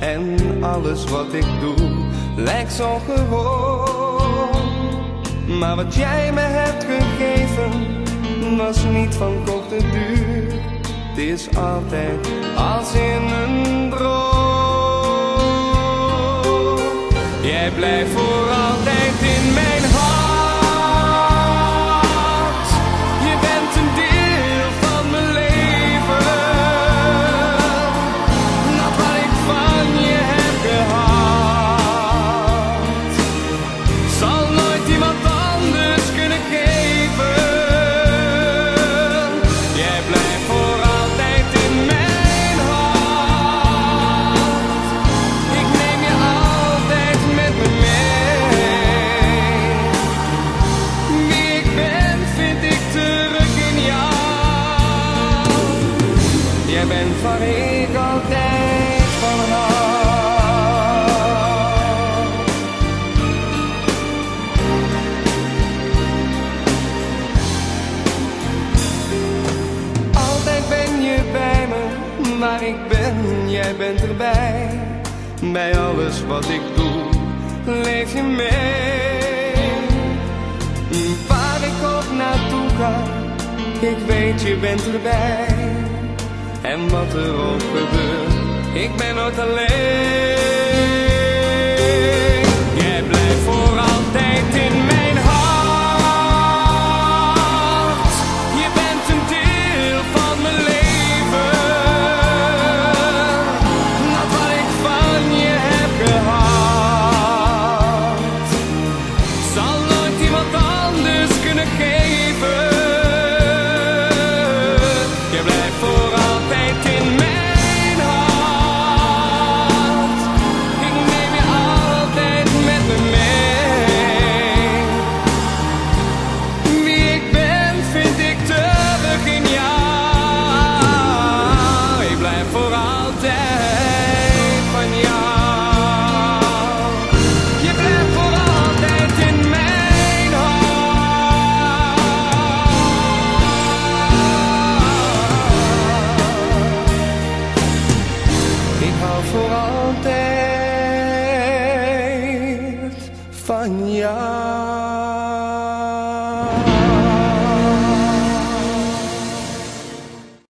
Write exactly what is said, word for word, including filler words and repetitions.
En alles wat ik doe lijkt zo gewoon. Maar wat jij me hebt gegeven was niet van korte duur. Het is altijd als in een droom. Jij blijft voor altijd in mijn hart. Je bent een deel van mijn leven. Dat wat ik van je heb gehad zal nooit iemand anders kunnen geven. Jij blijft voor altijd in mijn hart. Ik neem je altijd met me mee. Wie ik ben vind ik terug in jou. Jij bent waar ik altijd van hou. Altijd ben je bij me, waar ik ben, jij bent erbij. Bij alles wat ik doe, leef je mee. Waar ik ook naartoe ga, ik weet je bent erbij. En wat er ook gebeurt, ik ben nooit alleen. Jij blijft voor altijd in mijn hart. Je bent een deel van mijn leven. Dat wat ik van je heb gehad zal nooit iemand anders kunnen geven. Je blijft voor altijd in mijn hart. Ik neem je altijd met me mee. Wie ik ben vind ik terug in jou. Ik blijf voor altijd van jou. Je blijft voor altijd in mijn hart. Ik hou voor altijd van jou.